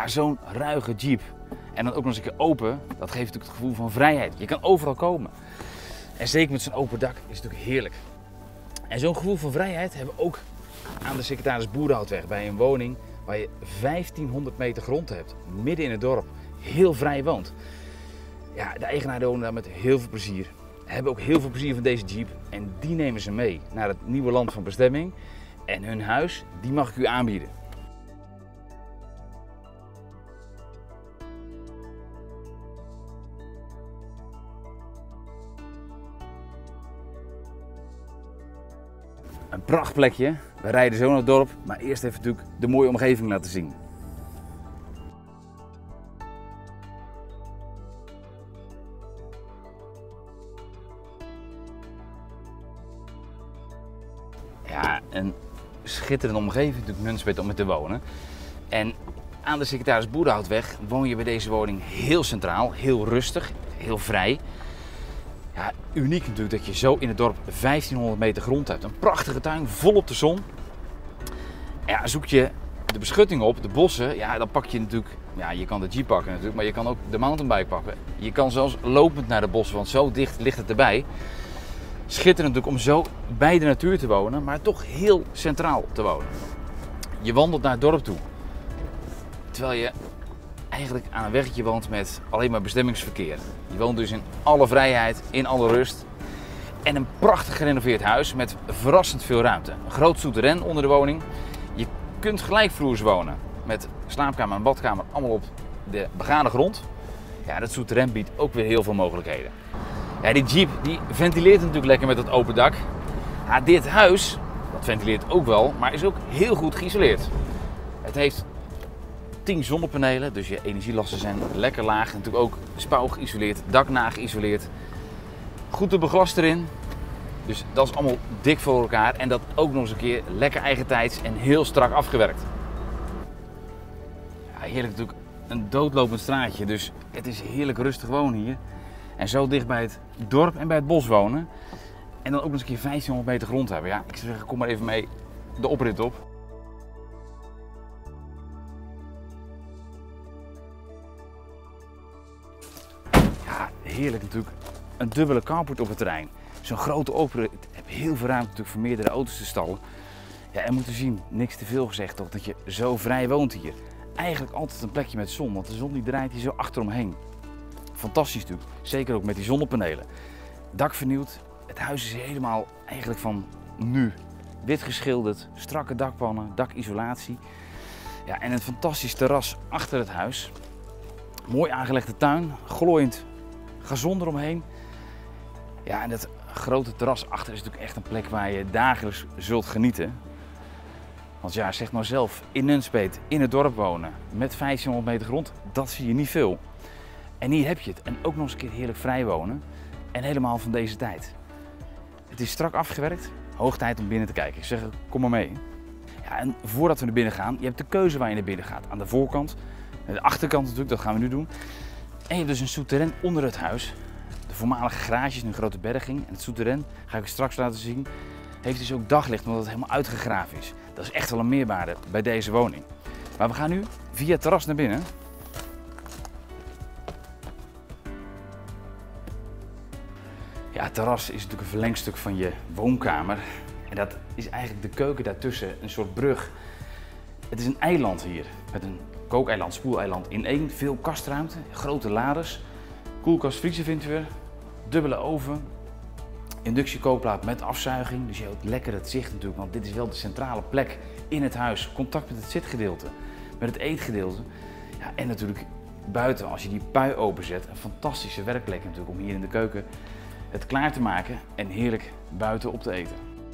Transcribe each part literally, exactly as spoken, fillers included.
zo'n ruige Jeep en dan ook nog eens een keer open, dat geeft natuurlijk het gevoel van vrijheid. Je kan overal komen. En zeker met zo'n open dak is het natuurlijk heerlijk. En zo'n gevoel van vrijheid hebben we ook aan de Secretaris Boerenhoutweg bij een woning waar je vijftienhonderd meter grond hebt, midden in het dorp, heel vrij woont. Ja, de eigenaar wonen daar met heel veel plezier. Hebben ook heel veel plezier van deze Jeep en die nemen ze mee naar het nieuwe land van bestemming. En hun huis, die mag ik u aanbieden. Een prachtplekje. We rijden zo naar het dorp, maar eerst even natuurlijk de mooie omgeving laten zien. Ja, een schitterende omgeving natuurlijk Nunspeet om in te wonen. En aan de Secretaris Boerenhoutweg woon je bij deze woning heel centraal, heel rustig, heel vrij. Ja, uniek natuurlijk dat je zo in het dorp vijftienhonderd meter grond hebt. Een prachtige tuin, vol op de zon. Ja, zoek je de beschutting op, de bossen, ja, dan pak je natuurlijk, ja, je kan de Jeep pakken natuurlijk, maar je kan ook de mountainbike pakken. Je kan zelfs lopend naar de bossen, want zo dicht ligt het erbij. Schitterend natuurlijk om zo bij de natuur te wonen, maar toch heel centraal te wonen. Je wandelt naar het dorp toe, terwijl je eigenlijk aan een weggetje woont met alleen maar bestemmingsverkeer. Je woont dus in alle vrijheid, in alle rust. En een prachtig gerenoveerd huis met verrassend veel ruimte. Een groot souterrain onder de woning. Je kunt gelijkvloers wonen met slaapkamer en badkamer allemaal op de begane grond. Ja, dat souterrain biedt ook weer heel veel mogelijkheden. Ja, die Jeep die ventileert natuurlijk lekker met het open dak. Ja, dit huis, dat ventileert ook wel, maar is ook heel goed geïsoleerd. Het heeft tien zonnepanelen, dus je energielasten zijn lekker laag. En natuurlijk ook spouw geïsoleerd, dak na geïsoleerd. Goed te beglast erin. Dus dat is allemaal dik voor elkaar. En dat ook nog eens een keer lekker eigentijds en heel strak afgewerkt. Ja, heerlijk natuurlijk een doodlopend straatje. Dus het is heerlijk rustig wonen hier. En zo dicht bij het dorp en bij het bos wonen. En dan ook nog eens een keer vijftienhonderd meter grond hebben. Ja, ik zou zeggen, kom maar even mee de oprit op. Ja, heerlijk natuurlijk. Een dubbele carport op het terrein. Zo'n grote oprit. Ik heb heel veel ruimte natuurlijk voor meerdere auto's te stallen. Ja, en moet u zien, niks te veel gezegd toch, dat je zo vrij woont hier. Eigenlijk altijd een plekje met zon, want de zon die draait hier zo achteromheen. Fantastisch natuurlijk, zeker ook met die zonnepanelen. Dak vernieuwd, het huis is helemaal eigenlijk van nu. Wit geschilderd, strakke dakpannen, dakisolatie. Ja, en een fantastisch terras achter het huis. Mooi aangelegde tuin, glooiend gazon eromheen. Ja, en dat grote terras achter is natuurlijk echt een plek waar je dagelijks zult genieten. Want ja, zeg maar zelf, in Nunspeet, in het dorp wonen, met vijftienhonderd meter grond, dat zie je niet veel. En hier heb je het. En ook nog eens een keer heerlijk vrij wonen. En helemaal van deze tijd. Het is strak afgewerkt, hoog tijd om binnen te kijken. Ik zeg, kom maar mee. Ja, en voordat we naar binnen gaan, je hebt de keuze waar je naar binnen gaat. Aan de voorkant, aan de achterkant natuurlijk, dat gaan we nu doen. En je hebt dus een souterrain onder het huis. De voormalige garage is nu een grote berging. En het souterrain, ga ik je straks laten zien, heeft dus ook daglicht omdat het helemaal uitgegraven is. Dat is echt wel een meerwaarde bij deze woning. Maar we gaan nu via het terras naar binnen. Ja, het terras is natuurlijk een verlengstuk van je woonkamer. En dat is eigenlijk de keuken daartussen, een soort brug. Het is een eiland hier, met een kookeiland, spoeleiland in één. Veel kastruimte, grote laders, koelkast, vriezer vindt u er, dubbele oven, inductiekookplaat met afzuiging. Dus je hebt lekker het zicht natuurlijk, want dit is wel de centrale plek in het huis. Contact met het zitgedeelte, met het eetgedeelte. Ja, en natuurlijk buiten, als je die pui openzet, een fantastische werkplek natuurlijk om hier in de keuken het klaar te maken en heerlijk buiten op te eten.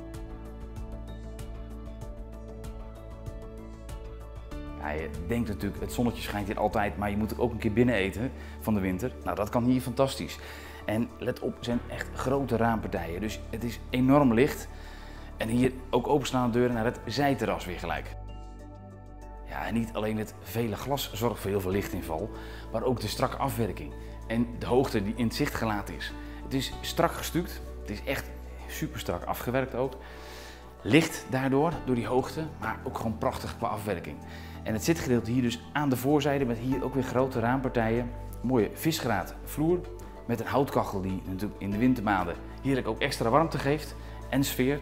Ja, je denkt natuurlijk, het zonnetje schijnt hier altijd, maar je moet ook een keer binnen eten van de winter. Nou, dat kan hier fantastisch. En let op, het zijn echt grote raampartijen, dus het is enorm licht. En hier ook openstaande deuren naar het zijterras weer gelijk. Ja, en niet alleen het vele glas zorgt voor heel veel lichtinval, maar ook de strakke afwerking en de hoogte die in het zicht gelaten is. Het is strak gestuukt, het is echt super strak afgewerkt ook. Licht daardoor, door die hoogte, maar ook gewoon prachtig qua afwerking. En het zitgedeelte hier dus aan de voorzijde met hier ook weer grote raampartijen. Mooie visgraat vloer met een houtkachel die natuurlijk in de wintermaanden heerlijk ook extra warmte geeft en sfeer.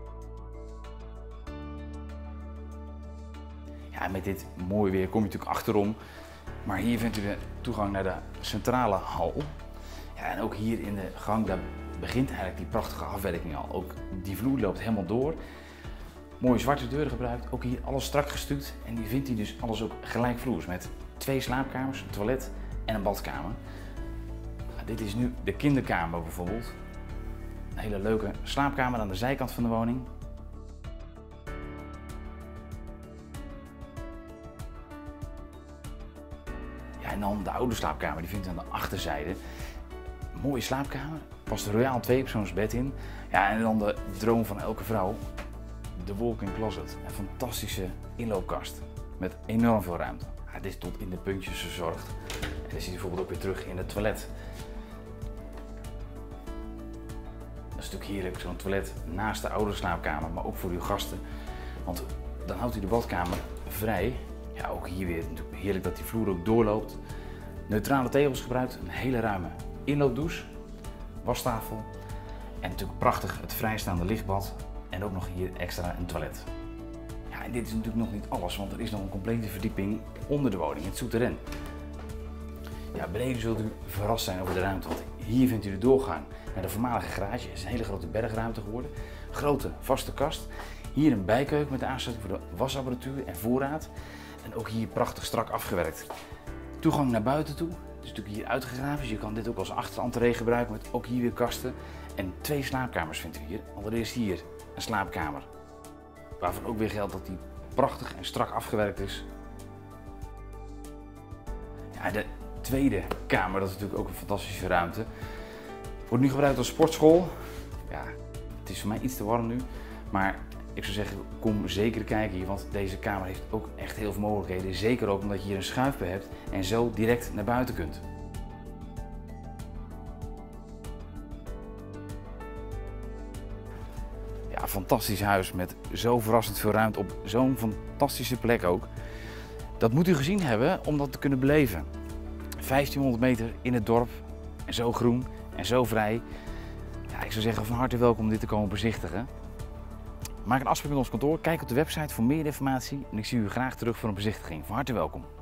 Ja, met dit mooie weer kom je natuurlijk achterom, maar hier vindt u de toegang naar de centrale hal. Ja, en ook hier in de gang, daar begint eigenlijk die prachtige afwerking al. Ook die vloer loopt helemaal door. Mooie zwarte deuren gebruikt, ook hier alles strak gestuukt. En die vindt u dus alles ook gelijkvloers met twee slaapkamers, een toilet en een badkamer. Nou, dit is nu de kinderkamer bijvoorbeeld. Een hele leuke slaapkamer aan de zijkant van de woning. Ja, en dan de oude slaapkamer, die vindt u aan de achterzijde. Mooie slaapkamer, past een royaal tweepersoonsbed in. Ja, en dan de droom van elke vrouw, de walk-in closet. Een fantastische inloopkast met enorm veel ruimte. Ja, dit is tot in de puntjes verzorgd. En dat zie je bijvoorbeeld ook weer terug in het toilet. Dat is natuurlijk heerlijk, zo'n toilet naast de oude slaapkamer, maar ook voor uw gasten. Want dan houdt u de badkamer vrij. Ja, ook hier weer natuurlijk heerlijk dat die vloer ook doorloopt. Neutrale tegels gebruikt, een hele ruime inloopdouche, wastafel en natuurlijk prachtig het vrijstaande lichtbad en ook nog hier extra een toilet. Ja, en dit is natuurlijk nog niet alles, want er is nog een complete verdieping onder de woning, het souterrain. Ja, beneden zult u verrast zijn over de ruimte, want hier vindt u de doorgang naar de voormalige garage. Het is een hele grote bergruimte geworden, grote vaste kast. Hier een bijkeuken met de aansluiting voor de wasapparatuur en voorraad. En ook hier prachtig strak afgewerkt. Toegang naar buiten toe. Het is natuurlijk hier uitgegraven, dus je kan dit ook als achterentree gebruiken met ook hier weer kasten. En twee slaapkamers vindt u hier. Allereerst hier een slaapkamer, waarvan ook weer geldt dat die prachtig en strak afgewerkt is. Ja, de tweede kamer, dat is natuurlijk ook een fantastische ruimte. Wordt nu gebruikt als sportschool. Ja, het is voor mij iets te warm nu, maar ik zou zeggen, kom zeker kijken hier, want deze kamer heeft ook echt heel veel mogelijkheden. Zeker ook omdat je hier een schuif bij hebt en zo direct naar buiten kunt. Ja, fantastisch huis met zo verrassend veel ruimte op zo'n fantastische plek ook. Dat moet u gezien hebben om dat te kunnen beleven. vijftienhonderd meter in het dorp en zo groen en zo vrij. Ja, ik zou zeggen, van harte welkom om dit te komen bezichtigen. Maak een afspraak met ons kantoor, kijk op de website voor meer informatie en ik zie u graag terug voor een bezichtiging. Van harte welkom.